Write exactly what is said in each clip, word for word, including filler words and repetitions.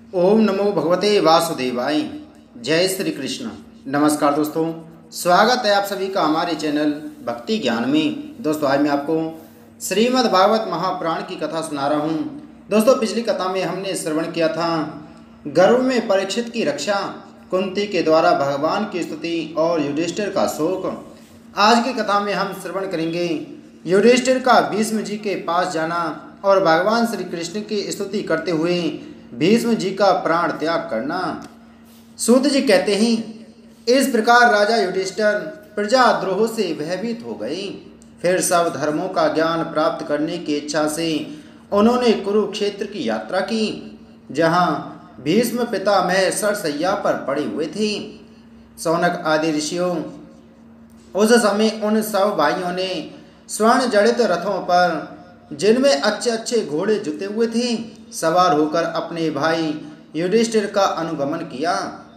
ओम नमो भगवते वासुदेवाय। जय श्री कृष्ण। नमस्कार दोस्तों, स्वागत है आप सभी का हमारे चैनल भक्ति ज्ञान में। दोस्तों आज मैं आपको श्रीमद् भागवत महापुराण की कथा सुना रहा हूँ। दोस्तों पिछली कथा में हमने श्रवण किया था गर्भ में परीक्षित की रक्षा, कुंती के द्वारा भगवान की स्तुति और युधिष्ठिर का शोक। आज की कथा में हम श्रवण करेंगे युधिष्ठिर का भीष्म जी के पास जाना और भगवान श्री कृष्ण की स्तुति करते हुए भीष्म जी का प्राण त्याग करना। सूत जी कहते हैं, इस प्रकार राजा युधिष्ठिर प्रजाद्रोह से भयभीत हो गए। फिर सब धर्मों का ज्ञान प्राप्त करने की इच्छा से उन्होंने कुरुक्षेत्र की यात्रा की, जहां भीष्म पितामह सरसैया पर पड़े हुए थे। सौनक आदि ऋषियों उस समय उन सब भाइयों ने स्वर्ण जड़ित रथों पर, जिनमें अच्छे अच्छे घोड़े जुते हुए थे, सवार होकर अपने भाई युधिष्ठिर का अनुगमन किया।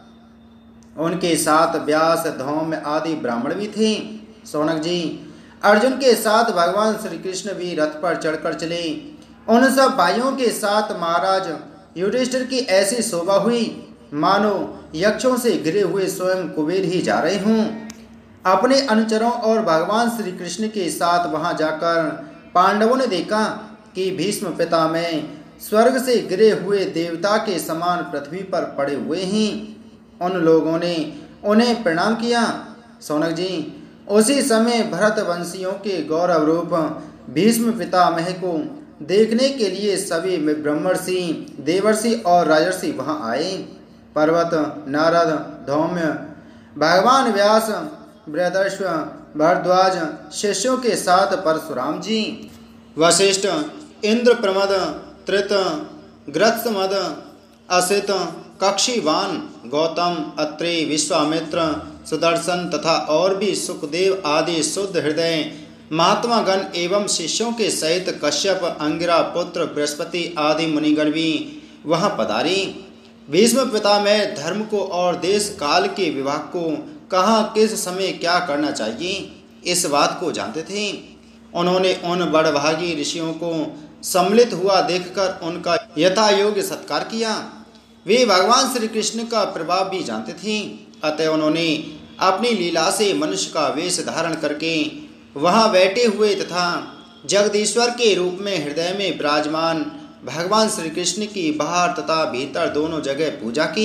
उनके साथ व्यास, धौम्य आदि ब्राह्मण भी थे। सौनक जी अर्जुन के साथ भगवान श्री कृष्ण भी रथ पर चढ़कर चले। उन सब भाइयों के साथ महाराज युधिष्ठिर की ऐसी शोभा हुई मानो यक्षों से घिरे हुए स्वयं कुबेर ही जा रहे हों। अपने अनुचरों और भगवान श्री कृष्ण के साथ वहां जाकर पांडवों ने देखा कि भीष्म पितामह स्वर्ग से गिरे हुए देवता के समान पृथ्वी पर पड़े हुए हैं। उन लोगों ने उन्हें प्रणाम किया। सौनक जी उसी समय भरत वंशियों के गौरव रूप भीष्म पितामह को देखने के लिए सभी ब्रह्मर्षि, देवर्षि और राजर्षि वहां आए। पर्वत, नारद, धौम्य, भगवान व्यास, बृहदर्श्व, भरद्वाज शिष्यों के साथ परशुराम जी, वशिष्ठ, इंद्र प्रमद, त्रित, ग्रत्समद, असित, कक्षीवान, गौतम, अत्रि, विश्वामित्र, सुदर्शन तथा और भी सुखदेव आदि शुद्ध हृदय महात्मा गण एवं शिष्यों के सहित कश्यप, अंगिरा पुत्र बृहस्पति आदि मुनिगण भी वहां पधारे। भीष्म पितामह धर्म को और देश काल के विभाग को कहाँ किस समय क्या करना चाहिए इस बात को जानते थे। उन्होंने उन बड़भागी ऋषियों को सम्मिलित हुआ देखकर उनका यथा योग्य सत्कार किया। वे भगवान श्री कृष्ण का प्रभाव भी जानते थे, अतः उन्होंने अपनी लीला से मनुष्य का वेश धारण करके वहां बैठे हुए तथा जगदीश्वर के रूप में हृदय में विराजमान भगवान श्री कृष्ण की बाहर तथा भीतर दोनों जगह पूजा की।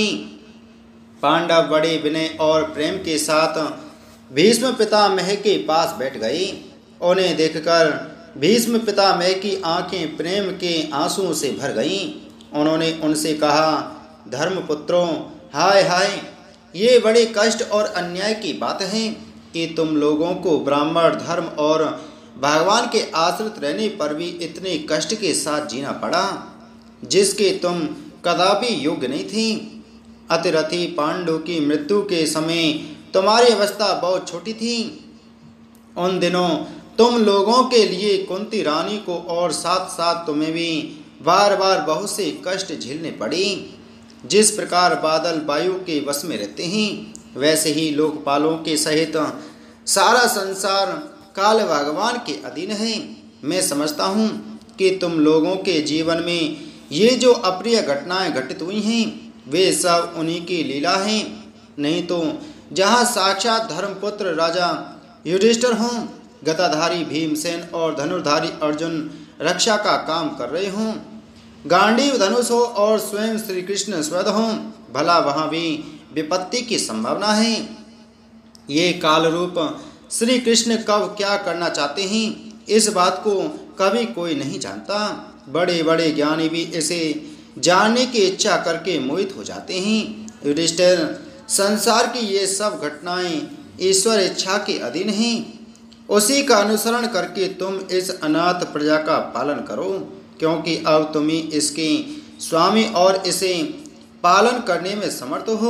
पांडव बड़े विनय और प्रेम के साथ भीष्म पितामह के पास बैठ गए। उन्हें देखकर भीष्म पितामह की आंखें प्रेम के आंसुओं से भर गईं। उन्होंने उनसे कहा, धर्मपुत्रों, हाय हाय, ये बड़े कष्ट और अन्याय की बात है कि तुम लोगों को ब्राह्मण धर्म और भगवान के आश्रित रहने पर भी इतने कष्ट के साथ जीना पड़ा, जिसके तुम कदापि योग्य नहीं थी। अतिरथी पांडु की मृत्यु के समय तुम्हारी अवस्था बहुत छोटी थी। उन दिनों तुम लोगों के लिए कुंती रानी को और साथ साथ तुम्हें भी बार बार बहुत से कष्ट झेलने पड़े। जिस प्रकार बादल वायु के वश में रहते हैं, वैसे ही लोकपालों के सहित सारा संसार काल भगवान के अधीन है। मैं समझता हूँ कि तुम लोगों के जीवन में ये जो अप्रिय घटनाएं घटित हुई हैं, वे सब उन्हीं की लीला हैं। नहीं तो जहाँ साक्षात धर्मपुत्र राजा युधिष्ठिर हों, गदाधारी भीमसेन और धनुर्धारी अर्जुन रक्षा का काम कर रहे हों, गांडीव धनुष हो और स्वयं श्री कृष्ण स्वयं हों, भला वहाँ भी विपत्ति की संभावना है। ये काल रूप श्री कृष्ण कब क्या करना चाहते हैं, इस बात को कभी कोई नहीं जानता। बड़े बड़े ज्ञानी भी इसे जानने की इच्छा करके मोहित हो जाते हैं। युधिष्ठिर, संसार की ये सब घटनाएं ईश्वर इच्छा के अधीन हैं। उसी का अनुसरण करके तुम इस अनाथ प्रजा का पालन करो, क्योंकि अब तुम ही इसके स्वामी और इसे पालन करने में समर्थ हो।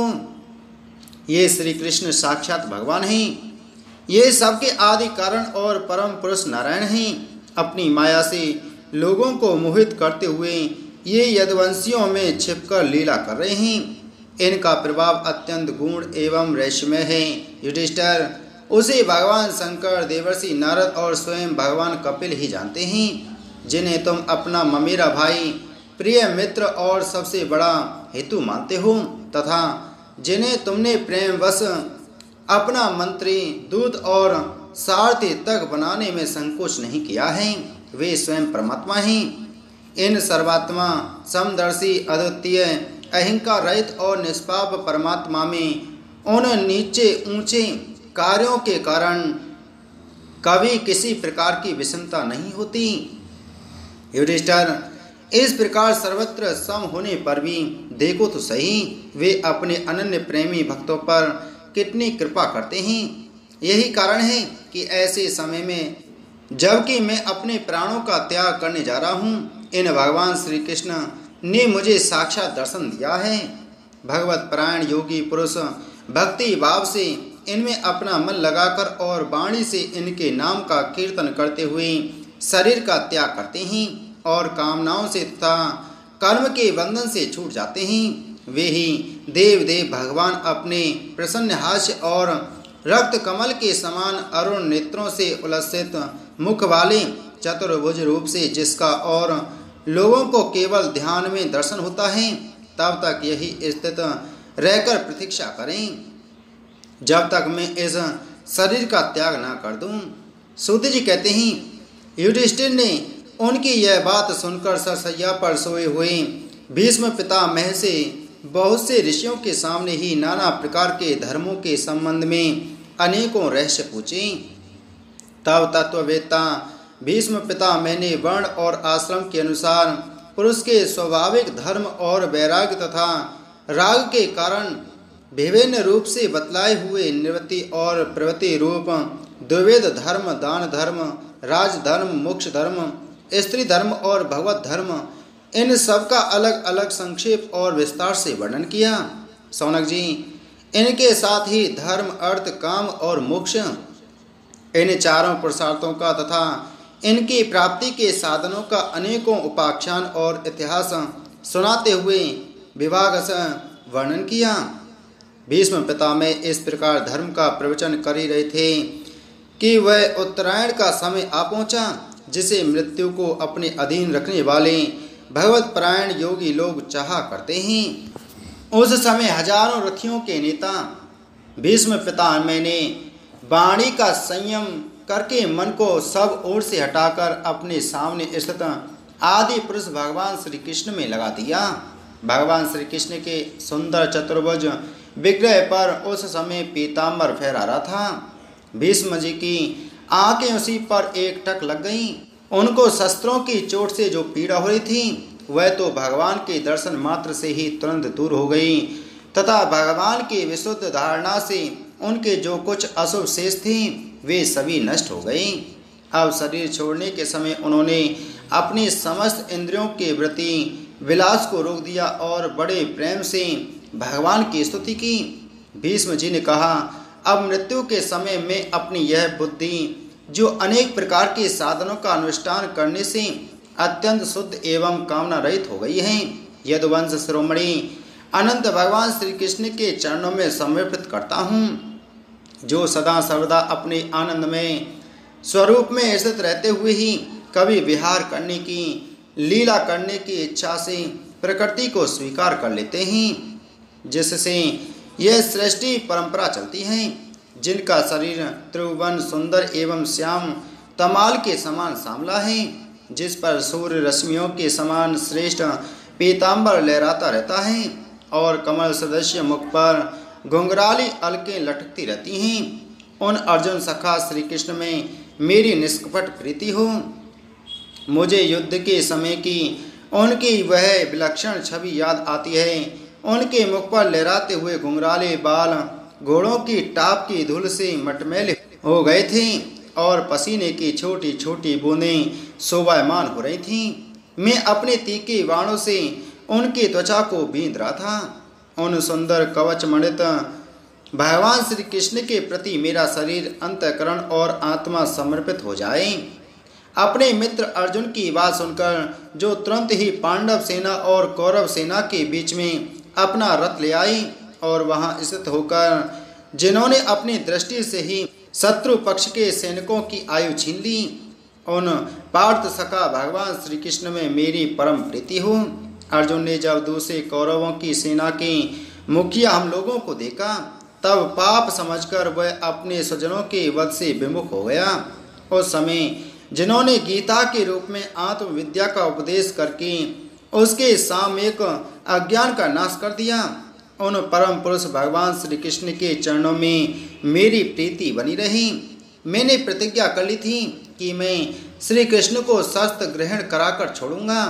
ये श्री कृष्ण साक्षात भगवान हैं। ये सबके आदि कारण और परम पुरुष नारायण हैं। अपनी माया से लोगों को मोहित करते हुए ये यदुवंशियों में छिपकर लीला कर रहे हैं। इनका प्रभाव अत्यंत गूढ़ एवं रहस्यमय है। युधिष्ठिर, उसे भगवान शंकर, देवर्षि नारद और स्वयं भगवान कपिल ही जानते हैं, जिन्हें तुम अपना ममेरा भाई प्रिय मित्र और सबसे बड़ा हेतु मानते हो, तथा जिन्हें तुमने प्रेमवश अपना मंत्री, दूत और सारथी तक बनाने में संकोच नहीं किया है, वे स्वयं परमात्मा हैं। इन सर्वात्मा, समदर्शी, अद्वितीय, अहंकार रहित और निष्पाप परमात्मा में उन नीचे ऊंचे कार्यों के कारण कभी किसी प्रकार की विषमता नहीं होती। युधिष्ठिर, इस प्रकार सर्वत्र सम होने पर भी देखो तो सही, वे अपने अनन्य प्रेमी भक्तों पर कितनी कृपा करते हैं। यही कारण है कि ऐसे समय में, जबकि मैं अपने प्राणों का त्याग करने जा रहा हूँ, इन भगवान श्री कृष्ण ने मुझे साक्षात दर्शन दिया है। भगवत परायण योगी पुरुष भक्ति भाव से इनमें अपना मन लगाकर और वाणी से इनके नाम का कीर्तन करते हुए शरीर का त्याग करते हैं और कामनाओं से तथा कर्म के बंधन से छूट जाते हैं। वे ही देव देव भगवान अपने प्रसन्न हास्य और रक्त कमल के समान अरुण नेत्रों से उल्लसित मुख वाले चतुर्भुज रूप से, जिसका और लोगों को केवल ध्यान में दर्शन होता है, तब तक यही स्थित रहकर प्रतीक्षा करें, जब तक मैं इस शरीर का त्याग न कर दूं। सूत जी कहते हैं, युधिष्ठिर ने उनकी यह बात सुनकर सरसैया पर सोए हुए भीष्म पितामह से बहुत से ऋषियों के सामने ही नाना प्रकार के धर्मों के संबंध में अनेकों रहस्य पूछे। तब तत्ववेत्ता भीष्म पितामह ने वर्ण और आश्रम के अनुसार पुरुष के स्वाभाविक धर्म और वैराग्य तथा राग के कारण विभिन्न रूप से बतलाए हुए निवृत्ति और प्रवृत्ति रूप द्विवेद धर्म, दान धर्म, राजधर्म, मोक्ष धर्म, स्त्री धर्म और भगवत धर्म, इन सब का अलग अलग संक्षेप और विस्तार से वर्णन किया। सौनक जी, इनके साथ ही धर्म, अर्थ, काम और मोक्ष, इन चारों पुरुषार्थों का तथा इनकी प्राप्ति के साधनों का अनेकों उपाख्यान और इतिहास सुनाते हुए विभाग से वर्णन किया। भीष्म पितामह इस प्रकार धर्म का प्रवचन कर ही रहे थे कि वह उत्तरायण का समय आ पहुंचा, जिसे मृत्यु को अपने अधीन रखने वाले भगवत परायण योगी लोग चाहा करते हैं। उस समय हजारों रथियों के नेता भीष्म पितामह ने वाणी का संयम करके मन को सब ओर से हटाकर अपने सामने स्थित आदि पुरुष भगवान श्री कृष्ण में लगा दिया। भगवान श्री कृष्ण के सुंदर चतुर्भुज विग्रह पर उस समय पीताम्बर फहरा रहा था। भीष्म जी की आंखें उसी पर एक टक लग गईं। उनको शस्त्रों की चोट से जो पीड़ा हो रही थी, वह तो भगवान के दर्शन मात्र से ही तुरंत दूर हो गई, तथा भगवान की विशुद्ध धारणा से उनके जो कुछ अशुभ शेष थे, वे सभी नष्ट हो गए। अब शरीर छोड़ने के समय उन्होंने अपनी समस्त इंद्रियों के प्रति विलास को रोक दिया और बड़े प्रेम से भगवान की स्तुति की। भीष्म जी ने कहा, अब मृत्यु के समय में अपनी यह बुद्धि, जो अनेक प्रकार के साधनों का अनुष्ठान करने से अत्यंत शुद्ध एवं कामना रहित हो गई है, यदुवंश शिरोमणि अनंत भगवान श्री कृष्ण के चरणों में समर्पित करता हूँ, जो सदा सर्वदा अपने आनंद में स्वरूप में स्थित रहते हुए ही कभी विहार करने की, लीला करने की इच्छा से प्रकृति को स्वीकार कर लेते हैं, जिससे यह सृष्टि परंपरा चलती है, जिनका शरीर त्रिभुवन सुंदर एवं श्याम तमाल के समान सांवला है, जिस पर सूर्य रश्मियों के समान श्रेष्ठ पीताम्बर लहराता रहता है और कमल सदस्य मुख पर घुंघराली अलकें लटकती रहती हैं। उन अर्जुन सखा श्री कृष्ण में मेरी निष्कपट प्रीति हो। मुझे युद्ध के समय की उनकी वह विलक्षण छवि याद आती है। उनके मुख पर लहराते हुए घुंघराले बाल घोड़ों की टाप की धूल से मटमैले हो गए थे और पसीने की छोटी छोटी बूंदें शोभायमान हो रही थीं। मैं अपने तीखे बाणों से उनकी त्वचा को बींध रहा था। उन सुंदर कवच मंडित भगवान श्री कृष्ण के प्रति मेरा शरीर, अंतःकरण और आत्मा समर्पित हो जाए। अपने मित्र अर्जुन की बात सुनकर जो तुरंत ही पांडव सेना और कौरव सेना के बीच में अपना रथ ले आई और वहां स्थित होकर जिन्होंने अपनी दृष्टि से ही शत्रु पक्ष के सैनिकों की आयु छीन ली, उन पार्थ सखा भगवान श्री कृष्ण में मेरी परम प्रीति हो। अर्जुन ने जब दूसरे कौरवों की सेना के मुखिया हम लोगों को देखा तब पाप समझकर वह अपने स्वजनों के वध से विमुख हो गया। उस समय जिन्होंने गीता के रूप में आत्मविद्या का उपदेश करके उसके सामयिक अज्ञान का नाश कर दिया, उन परम पुरुष भगवान श्री कृष्ण के चरणों में मेरी प्रीति बनी रही। मैंने प्रतिज्ञा कर ली थी कि मैं श्री कृष्ण को शस्त्र ग्रहण कराकर छोड़ूंगा।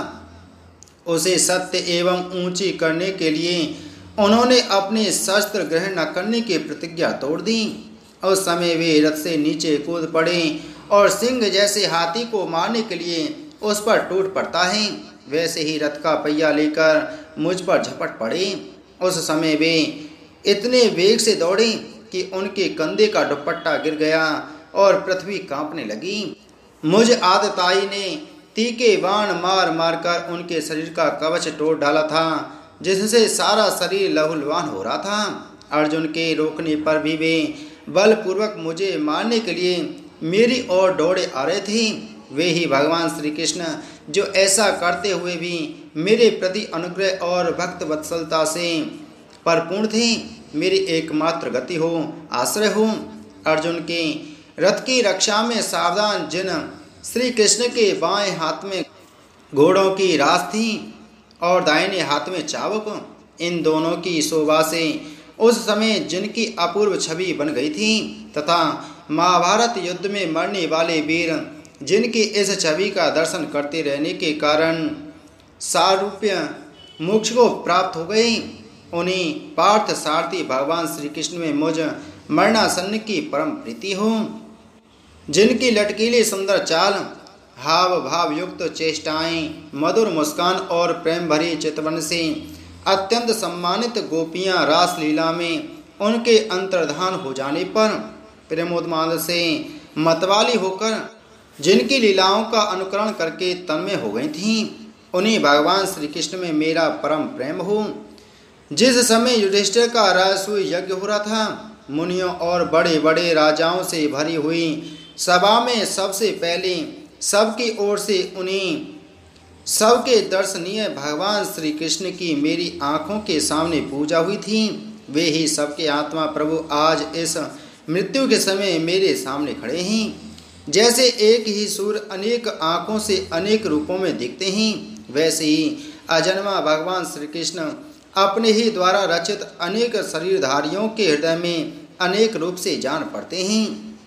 उसे सत्य एवं ऊंची करने के लिए उन्होंने अपने शस्त्र ग्रहण न करने की प्रतिज्ञा तोड़ दी। उस समय वे रथ से नीचे कूद पड़े और सिंह जैसे हाथी को मारने के लिए उस पर टूट पड़ता है, वैसे ही रथ का पहिया लेकर मुझ पर झपट पड़े। उस समय वे इतने वेग से दौड़े कि उनके कंधे का दुपट्टा गिर गया और पृथ्वी कांपने लगी। मुझ आतताई ने तीखे बाण मार मारकर उनके शरीर का कवच तोड़ डाला था, जिससे सारा शरीर लहूलुहान हो रहा था। अर्जुन के रोकने पर भी वे बलपूर्वक मुझे मारने के लिए मेरी ओर दौड़े आ रहे थे। वे ही भगवान श्री कृष्ण जो ऐसा करते हुए भी मेरे प्रति अनुग्रह और भक्त वत्सलता से परिपूर्ण थे, मेरी एकमात्र गति हो, आश्रय हो। अर्जुन के रथ की रक्षा में सावधान जिन श्री कृष्ण के बाएं हाथ में घोड़ों की रास थी और दाहिने हाथ में चाबुक, इन दोनों की शोभा से उस समय जिनकी अपूर्व छवि बन गई थी तथा महाभारत युद्ध में मरने वाले वीर जिनकी इस छवि का दर्शन करते रहने के कारण सारूप्य मोक्ष को प्राप्त हो गई, उन्हीं पार्थ सारथी भगवान श्री कृष्ण में मुझ मरणासन्न की परम प्रीति हो। जिनकी लटकीली सुंदर चाल, हाव भाव युक्त चेष्टाएं, मधुर मुस्कान और प्रेम भरी चितवन से अत्यंत सम्मानित गोपियां रास लीला में उनके अंतर्धान हो जाने पर प्रेमोन्माद से मतवाली होकर जिनकी लीलाओं का अनुकरण करके तन्मय हो गई थीं, उन्हीं भगवान श्री कृष्ण में मेरा परम प्रेम हो। जिस समय युधिष्ठिर का राजसूय यज्ञ हो रहा था, मुनियों और बड़े बड़े राजाओं से भरी हुई सभा में सबसे पहले सबकी ओर से उन्हीं सबके दर्शनीय भगवान श्री कृष्ण की मेरी आँखों के सामने पूजा हुई थी। वे ही सबके आत्मा प्रभु आज इस मृत्यु के समय मेरे सामने खड़े हैं। जैसे एक ही सूर्य अनेक आँखों से अनेक रूपों में दिखते हैं, वैसे ही अजन्मा भगवान श्री कृष्ण अपने ही द्वारा रचित अनेक शरीरधारियों के हृदय में अनेक रूप से जान पड़ते हैं।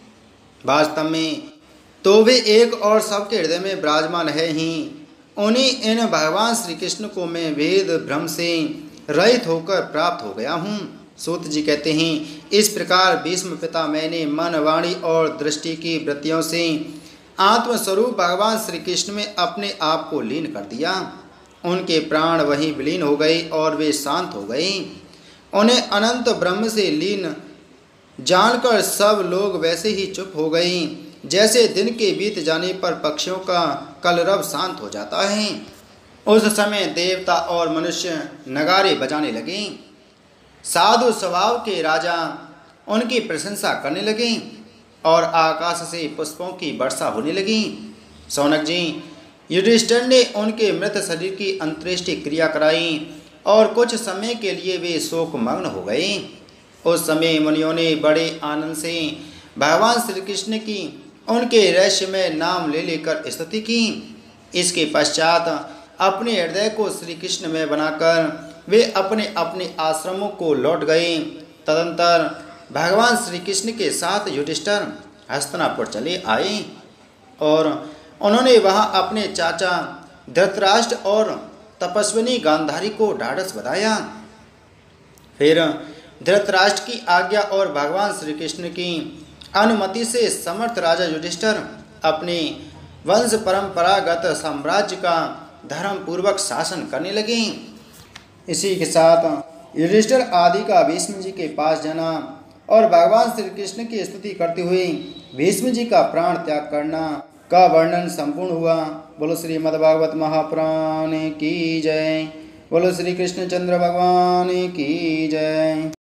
वास्तव में तो वे एक और सबके हृदय में विराजमान है ही। उन्हीं इन भगवान श्री कृष्ण को मैं वेद भ्रम से रहित होकर प्राप्त हो गया हूँ। सूत जी कहते हैं, इस प्रकार भीष्म पिता मैंने मन वाणी और दृष्टि की वृत्तियों से आत्मस्वरूप भगवान श्री कृष्ण में अपने आप को लीन कर दिया। उनके प्राण वहीं विलीन हो गए और वे शांत हो गए। उन्हें अनंत ब्रह्म से लीन जानकर सब लोग वैसे ही चुप हो गए जैसे दिन के बीत जाने पर पक्षियों का कलरव शांत हो जाता है। उस समय देवता और मनुष्य नगारे बजाने लगे। साधु स्वभाव के राजा उनकी प्रशंसा करने लगे और आकाश से पुष्पों की वर्षा होने लगी। सौनक जी, युधिष्ठिर ने उनके मृत शरीर की अंत्येष्टि क्रिया कराई और कुछ समय के लिए वे शोकमग्न हो गए। उस समय मुनियों ने बड़े आनंद से भगवान श्री कृष्ण की उनके रहस्यमय नाम ले लेकर स्तुति की। इसके पश्चात अपने हृदय को श्री कृष्ण में बनाकर वे अपने अपने आश्रमों को लौट गए। तदंतर भगवान श्री कृष्ण के साथ युधिष्ठिर हस्तिनापुर चले आए और उन्होंने वहां अपने चाचा धृतराष्ट्र और तपस्विनी गांधारी को ढाढ़स बधाया। फिर धृतराष्ट्र की आज्ञा और भगवान श्री कृष्ण की अनुमति से समर्थ राजा युधिष्ठिर अपने वंश परंपरागत साम्राज्य का धर्म पूर्वक शासन करने लगे। इसी के साथ युधिष्ठिर आदि का भीष्म जी के पास जाना और भगवान श्री कृष्ण की स्तुति करते हुए भीष्म जी का प्राण त्याग करना का वर्णन संपूर्ण हुआ। बोलो श्रीमद्भागवत महापुराण की जय। बोलो श्री कृष्ण चंद्र भगवान की जय।